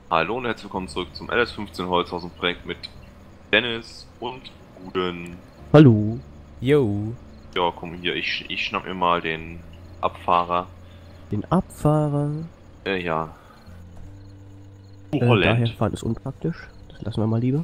Hallo und herzlich willkommen zurück zum LS15 Holzhausen-Projekt mit Dennis und Guden. Hallo. Jo. Ja, komm hier, ich schnapp mir mal den Abfahrer. Den Abfahrer. Ja. Daher Holland. fahren ist unpraktisch. Das lassen wir mal lieber.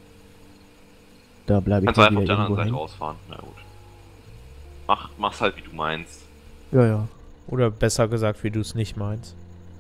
Da bleibe ich Kannst du mal einfach auf wieder der anderen irgendwo Seite hängen. rausfahren. Na gut. Mach's halt wie du meinst. Ja, ja. Oder besser gesagt, wie du es nicht meinst.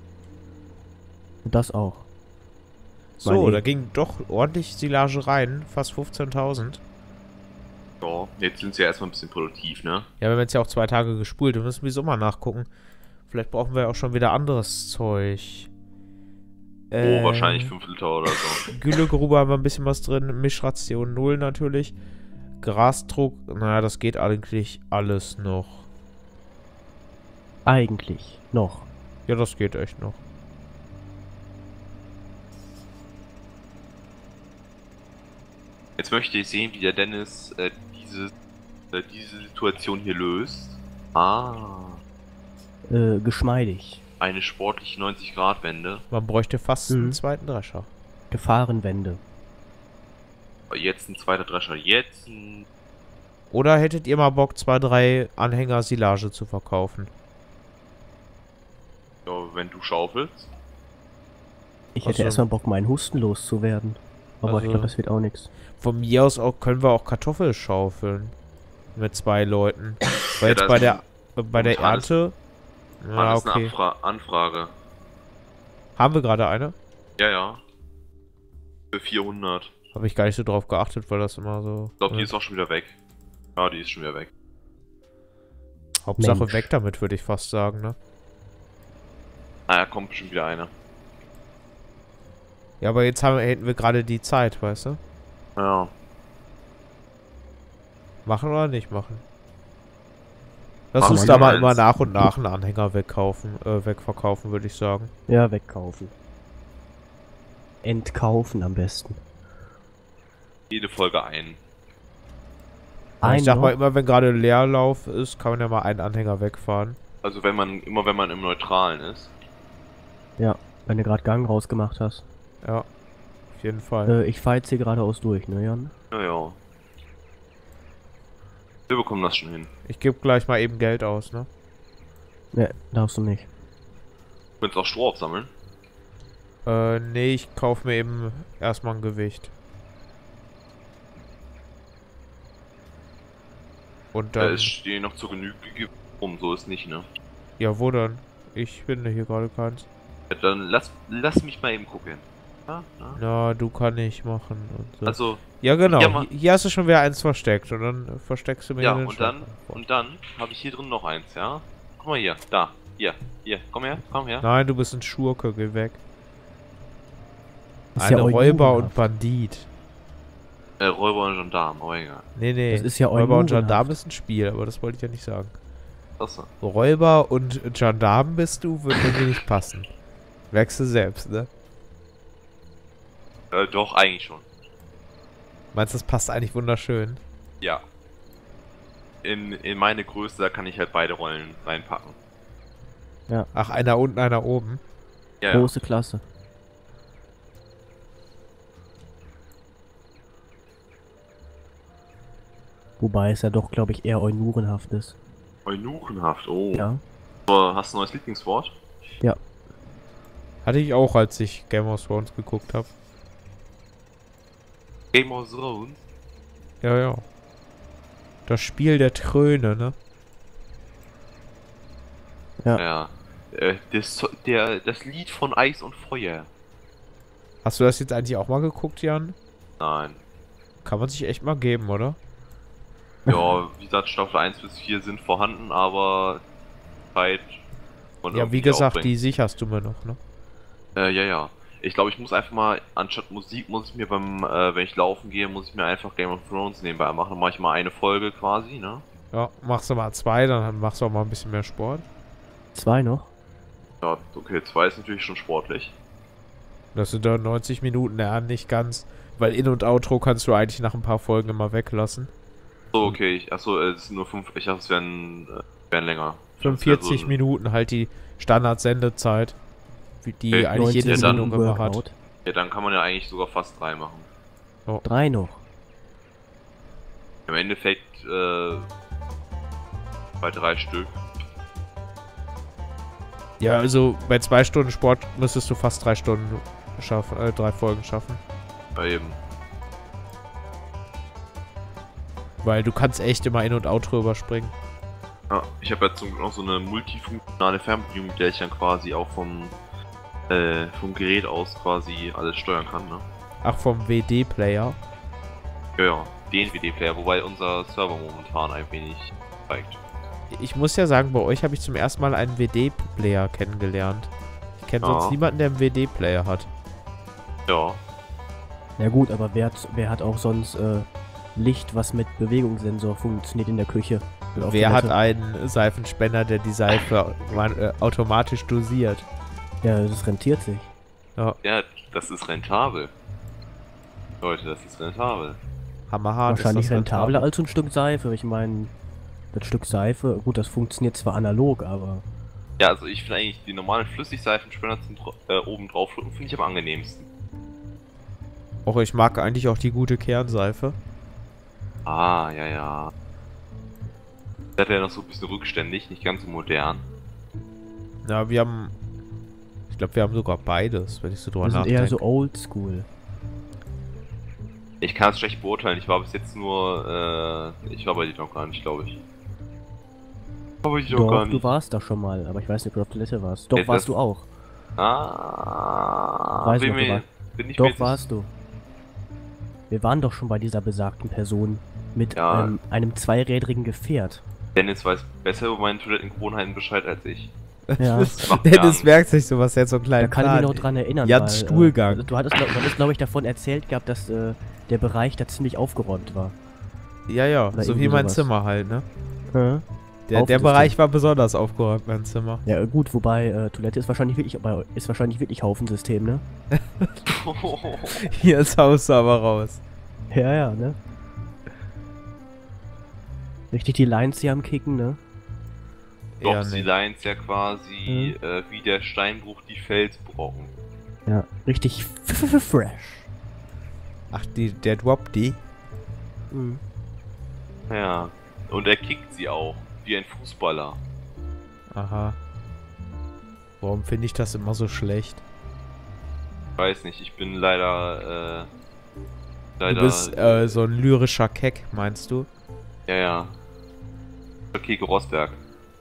Das auch. So, Mein da ging doch ordentlich Silage rein. Fast 15.000. Ja, jetzt sind sie ja erstmal ein bisschen produktiv, ne? Ja, wir haben jetzt ja auch 2 Tage gespult. Wir müssen sowieso mal nachgucken. Vielleicht brauchen wir auch schon wieder anderes Zeug. Oh, wahrscheinlich 5 Liter oder so. Güllegrube haben wir ein bisschen was drin. Mischration 0 natürlich. Grasdruck, naja, das geht eigentlich alles noch. Eigentlich noch. Ja, das geht echt noch. Jetzt möchte ich sehen, wie der Dennis diese Situation hier löst. Geschmeidig. Eine sportliche 90-Grad-Wende. Man bräuchte fast einen zweiten Drescher. Gefahrenwende. Jetzt ein zweiter Drescher. Jetzt ein... Oder hättet ihr mal Bock, 2, 3 Anhänger Silage zu verkaufen? Ja, wenn du schaufelst. Ich hätte Also- erstmal Bock, meinen Husten loszuwerden. Aber Also- ich glaube, das wird auch nichts. Von mir aus auch können wir auch Kartoffeln schaufeln. Mit 2 Leuten. Weil Ja, jetzt da bei ist der Ernte... Ja, Alles okay. eine Anfrage. Haben wir gerade eine? Ja, ja. Für 400. Habe ich gar nicht so drauf geachtet, weil das immer so... Ich glaube, die ist auch schon wieder weg. Ja, die ist schon wieder weg. Hauptsache Mensch. weg damit, würde ich fast sagen, ne? Ah, ja, kommt bestimmt wieder eine. Ja, aber jetzt hätten wir gerade die Zeit, weißt du? Ja. Machen oder nicht machen? Lass Machen uns wir da mal eins. immer nach und nach einen Anhänger wegverkaufen, würde ich sagen. Ja, wegkaufen. Entkaufen am besten. Jede Folge ein. Ich sag mal noch? immer, wenn gerade Leerlauf ist, kann man ja mal einen Anhänger wegfahren. Also wenn man im Neutralen ist. Ja, wenn du gerade Gang rausgemacht hast. Ja, auf jeden Fall. Ich fahr jetzt hier geradeaus durch, ne Jan? Ja, ja. Wir bekommen das schon hin. Ich gebe gleich mal eben Geld aus, ne? Ne, darfst du nicht. Du kannst auch Stroh aufsammeln. Nee, ich kaufe mir eben erstmal ein Gewicht. Und Da dann... ist stehen noch zur Genüge gegeben. So ist nicht, ne? Ja, wo dann? Ich finde hier gerade keins. Ja, dann lass mich mal eben gucken. Ja, ja. Na, du kann ich machen und so. Also, Ja, genau. Ja, Hier hast du schon wieder eins versteckt und dann versteckst du mir ja, den und dann Schwachpunkt. und dann habe ich hier drin noch eins, ja? Guck mal hier, da, hier, komm her. Nein, du bist ein Schurke, geh weg. Ist Eine ja Räuber und eunurenhaft. Bandit. Räuber und Gendarm, aber egal. Nee. Das ist ja Räuber und eunurenhaft. Gendarm ist ein Spiel, aber das wollte ich ja nicht sagen. Achso. Räuber und Gendarm bist du, würde mir nicht passen. Merkst du selbst, ne? Doch, eigentlich schon. Meinst du, das passt eigentlich wunderschön? Ja. In meine Größe, da kann ich halt beide Rollen reinpacken. Ach, einer unten, einer oben. Ja, ja. Große Klasse. Wobei es ja doch, glaube ich, eher eunurenhaft ist. Eunuchenhaft, oh. Ja. Hast du ein neues Lieblingswort? Hatte ich auch, als ich Game of Thrones geguckt habe. Game of Thrones? Ja. Das Spiel der Tröne, ne? Ja. Das Lied von Eis und Feuer. Hast du das jetzt eigentlich auch mal geguckt, Jan? Nein. Kann man sich echt mal geben, oder? Ja, wie gesagt, Staffel 1 bis 4 sind vorhanden, aber Zeit von Ja, wie irgendwie gesagt, aufbringen. die sicherst du mir noch, ne? Ja. Ich glaube, ich muss einfach mal, anstatt Musik, muss ich mir wenn ich laufen gehe, muss ich mir einfach Game of Thrones nebenbei machen. Dann mache ich mal eine Folge quasi, ne? Ja, machst du mal 2, dann machst du auch mal ein bisschen mehr Sport. 2 noch? Ja, okay, 2 ist natürlich schon sportlich. Das sind dann 90 Minuten, ja, nicht ganz. Weil In- und Outro kannst du eigentlich nach ein paar Folgen immer weglassen. So, okay, achso, es sind nur 5, ich dachte, es wären länger. 45 Das wär so ein- Minuten halt die Standard-Sendezeit. die Okay. eigentlich jede 19 Sendung Minuten immer hat. Workout. Ja, dann kann man ja eigentlich sogar fast 3 machen. 3 noch. Im Endeffekt, bei 3 Stück. Ja, also bei 2 Stunden Sport müsstest du fast 3 Stunden schaffen, 3 Folgen schaffen. Ja, eben. Weil du kannst echt immer In- und Outro überspringen. Ja, ich habe jetzt zum Glück noch so eine multifunktionale Fernbedienung, mit der ich dann quasi auch vom Gerät aus quasi alles steuern kann, ne? Ach, vom WD-Player. Ja, ja, den WD-Player, wobei unser Server momentan ein wenig zeigt. Ich muss ja sagen, bei euch habe ich zum ersten Mal einen WD-Player kennengelernt. Ich kenne sonst Ja. niemanden, der einen WD-Player hat. Ja, Ja gut, aber wer hat auch sonst Licht, was mit Bewegungssensor funktioniert in der Küche? Und auf Wer hat Toilette? einen Seifenspender, der die Seife automatisch dosiert? Ja, das rentiert sich. ja, das ist rentabel. Leute, das ist rentabel. Hammerhart. Wahrscheinlich ist das rentabler als so ein Stück Seife. Ich meine, das Stück Seife, gut, das funktioniert zwar analog, aber Ja, also ich finde eigentlich die normalen Flüssigseifenspender zum oben drauf drücken, finde ich am angenehmsten. Och, ich mag eigentlich auch die gute Kernseife. Ah, ja, ja. Das hat ja noch so ein bisschen rückständig, nicht ganz so modern. Ja, wir haben... Ich glaube, wir haben sogar beides, wenn ich so drüber wir sind nachdenke. eher so oldschool. Ich kann es schlecht beurteilen, ich war bis jetzt nur, ich war bei dir noch gar nicht, glaube ich. War bei dir noch gar Doch, du nicht. warst da schon mal, aber ich weiß nicht, ob du auf Toilette warst. Doch, Ja, warst das- du auch. Ah, Weiß bin, noch, du mir, warst- bin ich mir Doch, jetzt warst du. Wir waren doch schon bei dieser besagten Person mit Ja. einem zweirädrigen Gefährt. Dennis weiß besser über meine Toilettengewohnheiten Bescheid als ich. Ja. macht mir Dennis Angst. merkt sich sowas jetzt so einen Da kleinen kann ich mich Plan. noch dran erinnern. Jans weil, Stuhlgang. du hattest, glaube ich, davon erzählt gehabt, dass der Bereich da ziemlich aufgeräumt war. Ja, ja, Oder so wie irgendwie mein sowas. Zimmer halt, ne? Ja, Der Aufsystem. Bereich war besonders aufgeräumt, mein Zimmer. ja gut, wobei Toilette ist wahrscheinlich wirklich Haufensystem, ne? Hier ist Haus aber raus. Ja, ja, ne? Richtig die Lines hier am Kicken, ne? Doch, Eher sie nicht. lines ja quasi wie der Steinbruch die Felsbrocken. Ja, richtig fresh. Ach, der droppt die? Mhm. Ja. Und er kickt sie auch, wie ein Fußballer. Aha. Warum finde ich das immer so schlecht? Ich weiß nicht, ich bin leider, Du bist so ein lyrischer Keck, meinst du? ja, ja. Okay, Rosberg.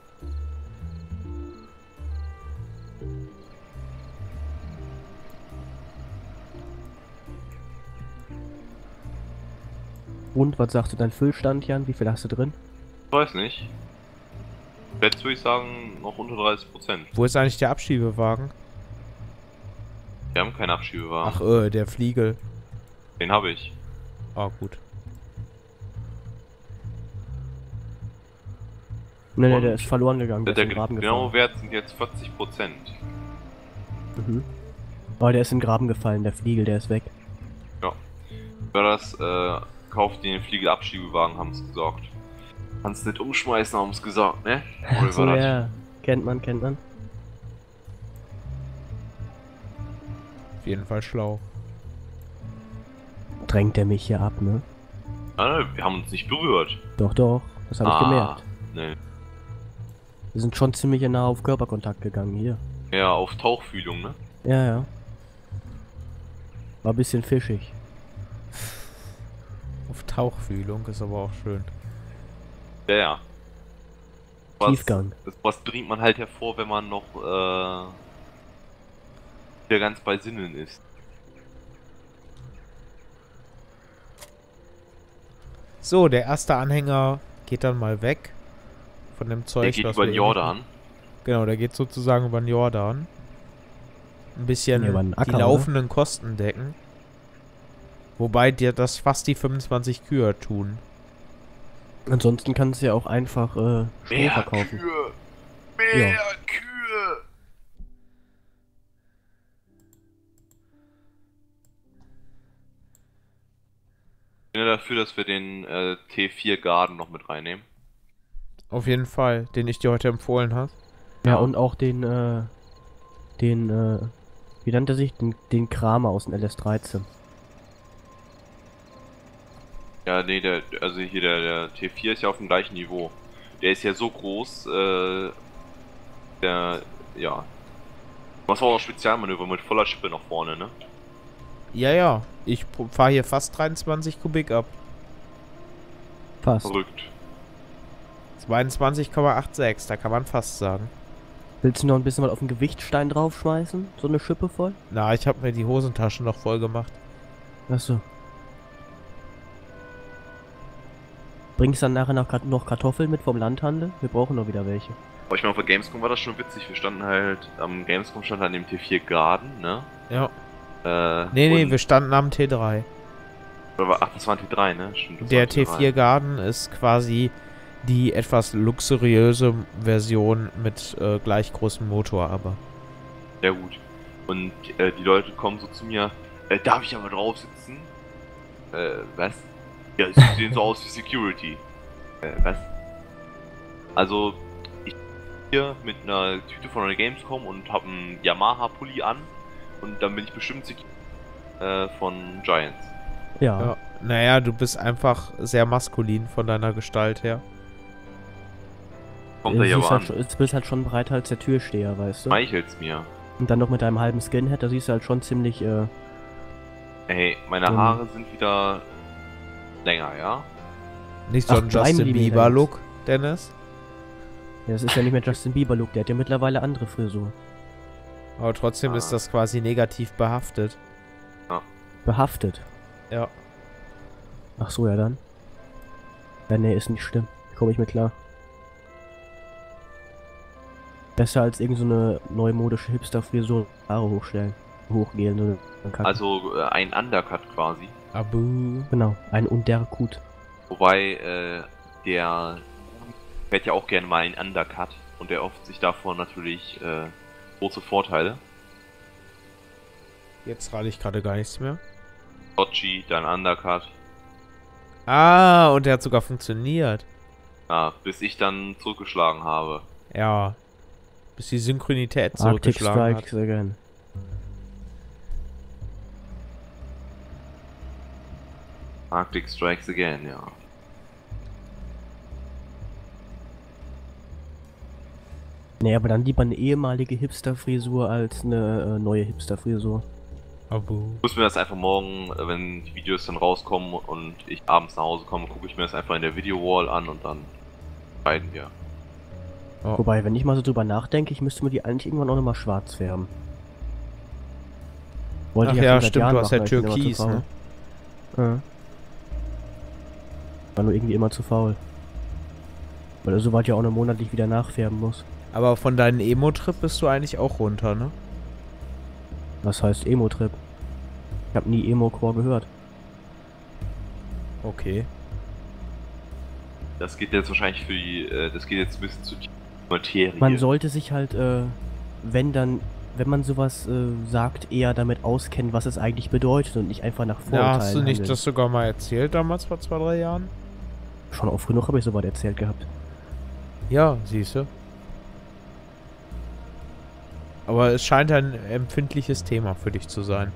Und was sagst du dein Füllstand, Jan? Wie viel hast du drin? Ich weiß nicht. Jetzt würde ich sagen, noch unter 30%. Wo ist eigentlich der Abschiebewagen? Wir haben keinen Abschiebewagen. Ach, der Fliegel. Den habe ich. Ah, gut. Ne, Und der ist verloren gegangen. Der, Der ist in den Graben genaue gefallen. Wert sind jetzt 40%. Mhm. Aber der ist in den Graben gefallen, der Fliegel, der ist weg. War das, kauft den Fliegelabschiebewagen, haben es gesagt. Kannst nicht umschmeißen, haben es gesagt, ne? Oder So, war das? ja. Kennt man. Auf jeden Fall schlau. Drängt der mich hier ab, ne? Ah, wir haben uns nicht berührt. Doch, das habe ich gemerkt. Ne. Wir sind schon ziemlich nah auf Körperkontakt gegangen hier. Ja, auf Tauchfühlung, ne? Ja. War ein bisschen fischig. Auf Tauchfühlung ist aber auch schön. Ja, ja. Tiefgang. Was bringt man halt hervor, wenn man noch, wieder ganz bei Sinnen ist. So, der erste Anhänger geht dann mal weg. Von dem Zeug, Der geht was über wir den eben- Jordan. Genau, der geht sozusagen über den Jordan. Ein bisschen Ja, über den Acker, die oder? laufenden Kosten decken. Wobei dir das fast die 25 Kühe tun. Ansonsten kannst du ja auch einfach Stroh verkaufen. Kühe! Ja. Kühe! Ich bin ja dafür, dass wir den T4 Garden noch mit reinnehmen. Auf jeden Fall, den ich dir heute empfohlen habe. Ja, Ja. und auch den Wie nannte er sich? Den Kramer aus dem LS13. Ja, nee, also hier der T4 ist ja auf dem gleichen Niveau. Der ist ja so groß, ja. Was war auch Spezialmanöver mit voller Schippe nach vorne, ne? Ja, ja. Ich fahre hier fast 23 Kubik ab. Fast. Verrückt. 22,86, da kann man fast sagen. Willst du noch ein bisschen mal auf den Gewichtstein draufschmeißen? So eine Schippe voll? Na, ich habe mir die Hosentaschen noch voll gemacht. Achso. Bringst dann nachher noch Kartoffeln mit vom Landhandel? Wir brauchen noch wieder welche. Aber ich meine, auf der Gamescom war das schon witzig. Wir standen halt, am Gamescom stand an dem T4 Garden, ne? Ja. Nee, wir standen am T3. Ach, das war ein T3, ne? Stimmt, das Der war ein T4 Garden ist quasi die etwas luxuriöse Version mit gleich großem Motor, aber. Sehr gut. Und die Leute kommen so zu mir, darf ich aber drauf sitzen? Was? Ja, sie sehen so aus wie Security. Was? Also, ich bin hier mit einer Tüte von der Gamescom und habe einen Yamaha-Pulli an und dann bin ich bestimmt von Giants. Ja. Ja. Naja, du bist einfach sehr maskulin von deiner Gestalt her. Kommt er ja aber an. Du bist halt schon breiter als der Türsteher, weißt du? Schmeichelt's mir. Und dann noch mit deinem halben Skinhead, da siehst du halt schon ziemlich, Ey, meine Haare sind wieder länger, ja? Nicht so Ach, ein 3 Justin Millimeter Bieber-Look, Dennis. Ja, das ist ja nicht mehr Justin Bieber-Look, der hat ja mittlerweile andere Frisur. Aber trotzdem ist das quasi negativ behaftet. Behaftet? Ja. Ach so, ja dann. Ja, nee, ist nicht schlimm. Komme ich mit klar. Besser als irgend so eine neumodische Hipster-Frisur Haare hochgehen. So Also ein Undercut quasi. Abu. Genau, ein Undercut. Wobei, der fährt ja auch gerne mal einen Undercut und der erhofft sich davon natürlich große Vorteile. Jetzt rate ich gerade gar nichts mehr. Sochi, dann Undercut. Ah, und der hat sogar funktioniert. Ja, bis ich dann zurückgeschlagen habe. Ja. Bis die Synchronität Arctic zurückgeschlagen Strike, hat. sehr gern. Arctic Strikes Again, ja. Nee, aber dann lieber eine ehemalige Hipster-Frisur als eine neue Hipster-Frisur. Abu. Ich muss mir das einfach morgen, wenn die Videos dann rauskommen und ich abends nach Hause komme, gucke ich mir das einfach in der Video-Wall an und dann entscheiden wir. Oh. Wobei, wenn ich mal so drüber nachdenke, ich müsste mir die eigentlich irgendwann auch nochmal schwarz färben. Wollte Ach ich ja, schon seit stimmt, Jahren du hast ja machen, aber ich bin immer Türkis, zu ne? faul. Ja. War nur irgendwie immer zu faul. Weil er so weit ja auch noch monatlich wieder nachfärben muss. Aber von deinem Emo-Trip bist du eigentlich auch runter, ne? Was heißt Emo-Trip? Ich habe nie Emo-Core gehört. Okay. Das geht jetzt wahrscheinlich für die, das geht jetzt ein bisschen zu die Materie. Man sollte sich halt, wenn man sowas sagt, eher damit auskennen, was es eigentlich bedeutet und nicht einfach nach Vorurteilen Ja, hast du nicht handeln. das sogar mal erzählt damals vor 2, 3 Jahren? Schon oft genug habe ich sowas erzählt gehabt. Ja, siehste. Aber es scheint ein empfindliches Thema für dich zu sein.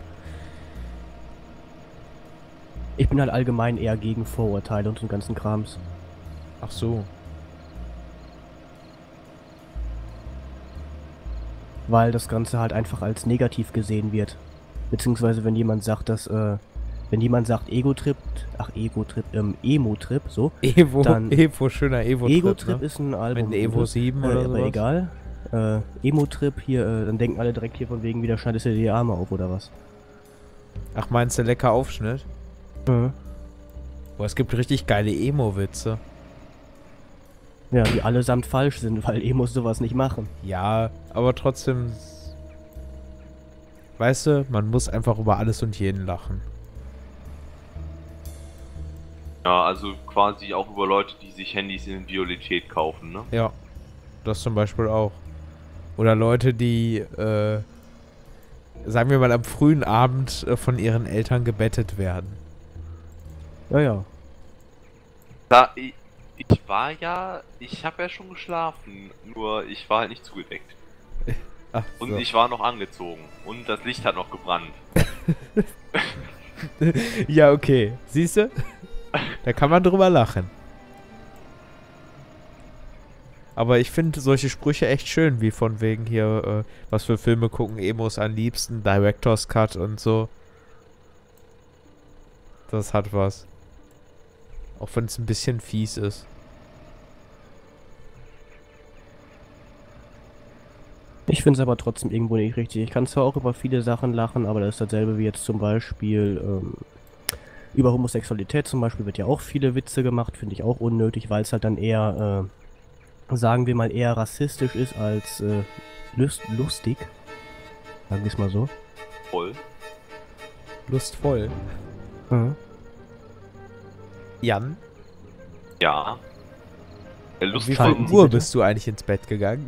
Ich bin halt allgemein eher gegen Vorurteile und so ganzen Krams. Ach so. Weil das Ganze halt einfach als negativ gesehen wird. Beziehungsweise wenn jemand sagt, dass, wenn jemand sagt Ego-Trip, Emo-Trip, so. Evo, Dann- Evo, schöner Evo-Trip, Ego-Trip ne? ist ein Album. Mit Evo 7 oder aber sowas. egal. Emo-Trip hier, dann denken alle direkt hier von wegen, wieder schneidest du dir die Arme auf oder was. Ach, meinst du lecker Aufschnitt? Mhm. Boah, es gibt richtig geile Emo-Witze. Ja, die allesamt falsch sind, weil Emos sowas nicht machen. Ja, aber trotzdem... Weißt du, man muss einfach über alles und jeden lachen. Ja, also quasi auch über Leute, die sich Handys in Violetät kaufen, ne? Ja, das zum Beispiel auch. Oder Leute, die, sagen wir mal, am frühen Abend von ihren Eltern gebettet werden. Ja, ja. Ich habe ja schon geschlafen, nur ich war halt nicht zugedeckt. Ach, Und so. ich war noch angezogen. Und das Licht hat noch gebrannt. Ja, okay. Siehst du? Da kann man drüber lachen. Aber ich finde solche Sprüche echt schön, wie von wegen hier, was für Filme gucken Emos am liebsten, Director's Cut und so. Das hat was. Auch wenn es ein bisschen fies ist. Ich finde es aber trotzdem irgendwo nicht richtig. Ich kann zwar auch über viele Sachen lachen, aber das ist dasselbe wie jetzt zum Beispiel über Homosexualität zum Beispiel wird ja auch viele Witze gemacht, finde ich auch unnötig, weil es halt dann eher, sagen wir mal, eher rassistisch ist als lustig. Sagen wir es mal so. Voll. Lustvoll. Mhm. Jan, Ja. wie Lustvoll. Schalten viel Sie Uhr bitte. bist du eigentlich ins Bett gegangen?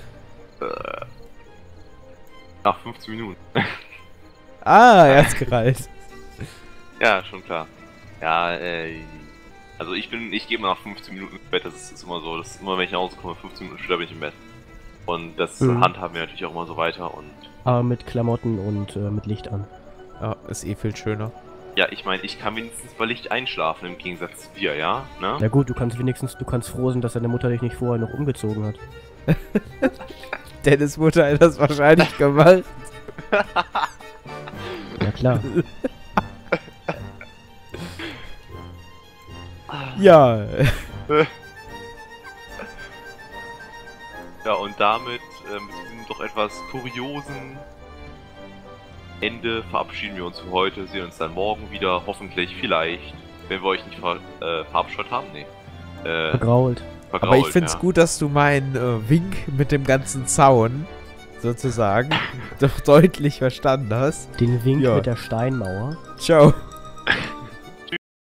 Nach 15 Minuten. Ah, er hat's gereilt. Ja, schon klar. Ja, also ich gehe immer nach 15 Minuten ins Bett, das ist immer so. Das ist immer, wenn ich nach Hause komme, 15 Minuten später bin ich im Bett. Und das handhaben wir natürlich auch immer so weiter und... Aber mit Klamotten und mit Licht an. Ja, ist eh viel schöner. Ja, ich meine, ich kann wenigstens bei Licht einschlafen, im Gegensatz zu dir, ja? Ne? Ja gut, du kannst froh sein, dass deine Mutter dich nicht vorher noch umgezogen hat. Dennis Mutter hat das wahrscheinlich gemacht. Ja klar. Ja. Ja, und damit, mit diesem doch etwas kuriosen Ende verabschieden wir uns für heute. Sehen uns dann morgen wieder, hoffentlich, vielleicht, wenn wir euch nicht verabscheut haben. Nee. Vergrault. Vergrault, Aber ich find's ja. gut, dass du meinen Wink mit dem ganzen Zaun sozusagen doch deutlich verstanden hast. Den Wink Ja. mit der Steinmauer. Ciao.